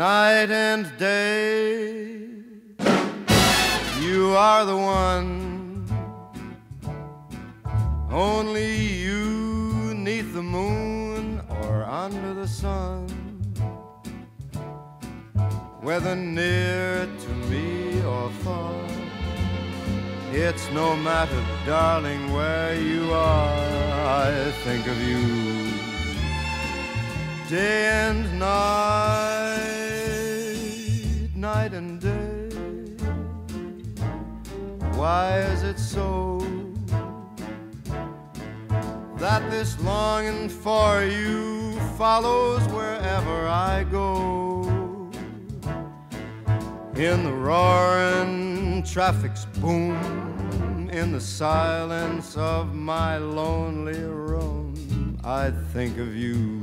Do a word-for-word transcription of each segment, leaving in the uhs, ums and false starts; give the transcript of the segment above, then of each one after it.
night and day. You are the one, only you, 'neath the moon or under the sun, whether near to me or far. It's no matter, darling, where you are, I think of you day and night, night and day. Why is it so that this longing for you follows wherever I go? In the roaring traffic's boom, in the silence of my lonely room, I think of you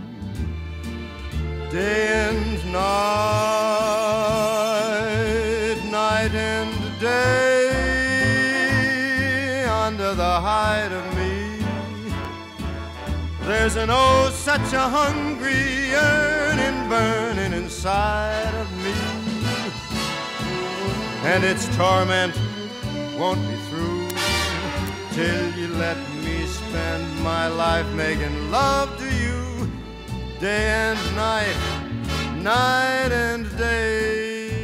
day and night, night and day. Under the hide of me, there's an oh such a hungry yearning burning inside of me, and its torment won't be through till you let me spend my life making love to you day and night, night and day.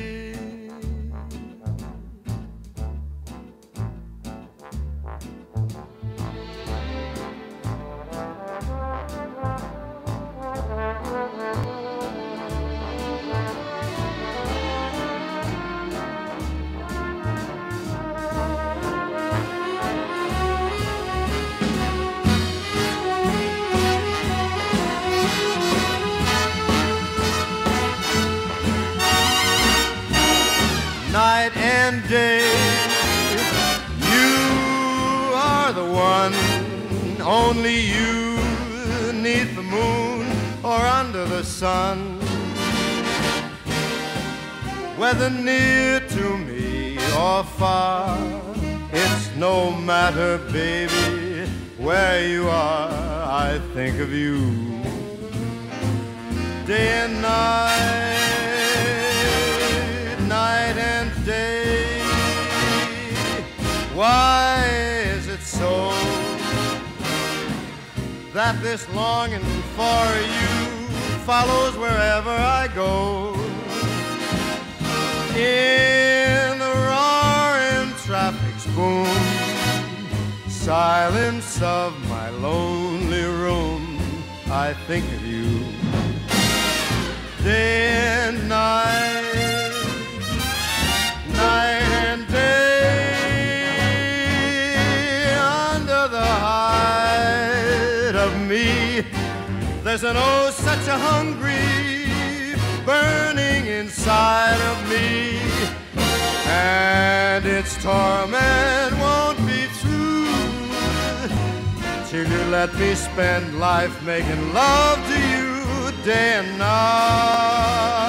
Night and day, you are the one, only you, 'neath the moon or under the sun, whether near to me or far. It's no matter, baby, where you are, I think of you day and night, night and day. Why is it so that this longing for you follows wherever I go? In the roaring traffic's boom, silence of my lonely room, I think of you day and night, night and day. Under the hide of me, there's an oh such a hungry burning inside of me, and its torment won't be through till you let me spend life making love to you day and night.